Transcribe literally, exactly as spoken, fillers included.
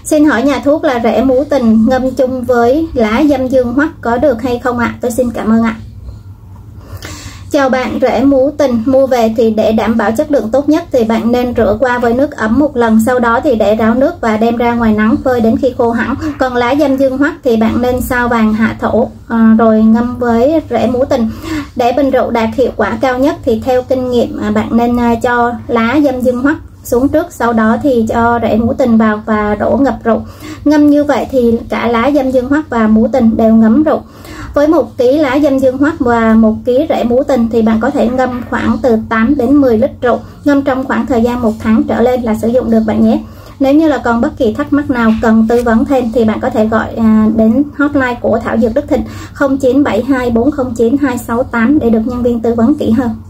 Xin hỏi nhà thuốc là rễ mú tình ngâm chung với lá dâm dương hoắc có được hay không ạ? Tôi xin cảm ơn ạ. Chào bạn, rễ mú tình mua về thì để đảm bảo chất lượng tốt nhất thì bạn nên rửa qua với nước ấm một lần, sau đó thì để ráo nước và đem ra ngoài nắng phơi đến khi khô hẳn. Còn lá dâm dương hoắc thì bạn nên sao vàng hạ thổ à, rồi ngâm với rễ mú tình. Để bình rượu đạt hiệu quả cao nhất thì theo kinh nghiệm à, bạn nên à, cho lá dâm dương hoắc xuống trước, sau đó thì cho rễ mú tình vào và đổ ngập rượu. Ngâm như vậy thì cả lá dâm dương hoắc và mú tình đều ngấm rượu. Với một ký lá dâm dương hoắc và một ký rễ mú tình thì bạn có thể ngâm khoảng từ tám đến mười lít rượu, ngâm trong khoảng thời gian một tháng trở lên là sử dụng được bạn nhé. Nếu như là còn bất kỳ thắc mắc nào cần tư vấn thêm thì bạn có thể gọi đến hotline của Thảo Dược Đức Thịnh không chín bảy hai bốn không chín hai sáu tám để được nhân viên tư vấn kỹ hơn.